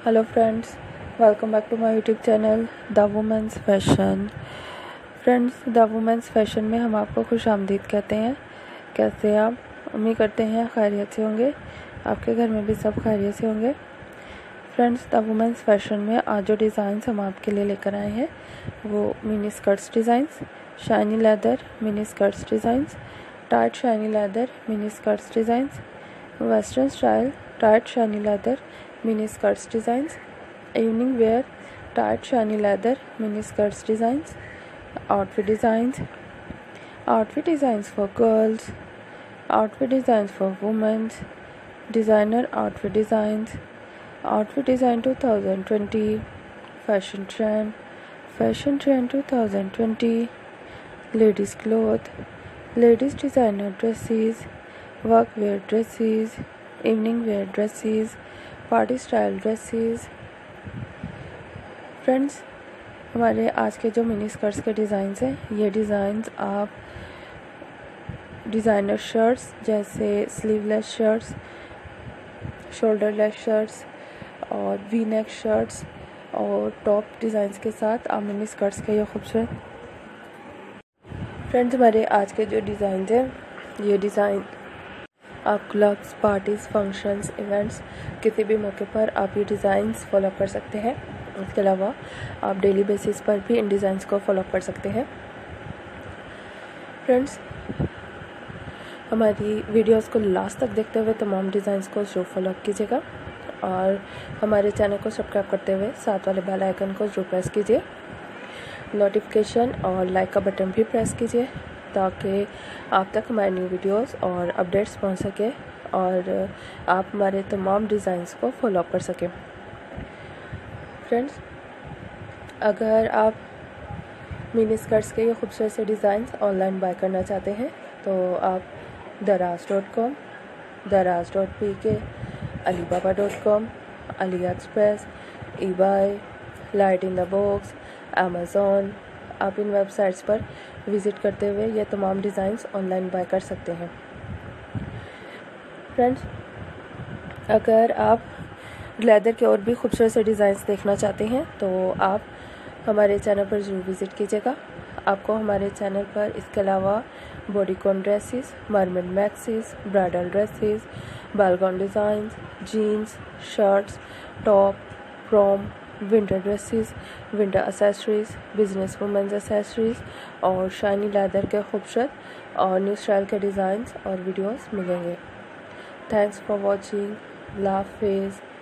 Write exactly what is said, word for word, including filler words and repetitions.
Hello friends, welcome back to my YouTube channel the women's fashion. Friends, the women's fashion में हम आपको खुश आमदीद कहते हैं। कैसे आप? उम्मीद करते हैं खैरियत से होंगे, आपके घर में भी सब खैरियत से होंगे। फ्रेंड्स, द वुमेंस फैशन में आज जो डिज़ाइंस हम आपके लिए लेकर आए हैं वो mini skirts designs, shiny leather mini skirts designs, tight shiny leather mini skirts designs, western style tight shiny leather mini skirts designs, evening wear tight shiny leather mini skirts designs, outfit designs, outfit designs for girls, outfit designs for women, designer outfit designs, outfit design twenty twenty, fashion trend, fashion trend twenty twenty, ladies cloth, ladies designer dresses, work wear dresses, evening wear dresses, party style dresses. Friends, हमारे आज के जो mini skirts के designs हैं, ये designs आप designer shirts जैसे sleeveless shirts, shoulderless shirts और वी नेक शर्ट्स और टॉप डिज़ाइंस के साथ आप मिनी स्कर्ट्स के ये खूबसूरत। फ्रेंड्स, हमारे आज के जो डिज़ाइंस हैं, ये डिज़ाइन आप क्लब्स, पार्टीज़, फंक्शंस, इवेंट्स, किसी भी मौके पर आप ये डिज़ाइंस फॉलो कर सकते हैं। इसके अलावा आप डेली बेसिस पर भी इन डिज़ाइंस को फॉलो कर सकते हैं। फ्रेंड्स, हमारी वीडियोस को लास्ट तक देखते हुए तमाम डिज़ाइंस को ज़रूर फॉलो कीजिएगा और हमारे चैनल को सब्सक्राइब करते हुए साथ वाले बेल आइकन को ज़रूर प्रेस कीजिए। नोटिफिकेशन और लाइक का बटन भी प्रेस कीजिए ताकि आप तक हमारे न्यू वीडियोस और अपडेट्स पहुंच सके और आप हमारे तमाम डिज़ाइंस को फॉलो कर सकें। फ्रेंड्स, अगर आप मिनी स्कर्ट्स के ये खूबसूरत से डिज़ाइंस ऑनलाइन बाय करना चाहते हैं तो आप Daraz dot com, Daraz dot P K, Alibaba dot com, AliExpress, eBay, Light in the Box, Amazon, आप इन वेबसाइट्स पर विज़िट करते हुए ये तमाम डिज़ाइंस ऑनलाइन बाय कर सकते हैं। फ्रेंड्स, अगर आप लेदर के और भी खूबसूरत से डिज़ाइंस देखना चाहते हैं तो आप हमारे चैनल पर ज़रूर विज़िट कीजिएगा। आपको हमारे चैनल पर इसके अलावा bodycon dresses, mermaid maxis, bridal dresses, ball gown designs, jeans, shirts, top, from, winter dresses, winter accessories, business women's accessories और शाइनी लेदर के खूबसूरत और न्यू स्टाइल के डिज़ाइंस और वीडियोस मिलेंगे। Thanks for watching. अल्लाह हाफिज़।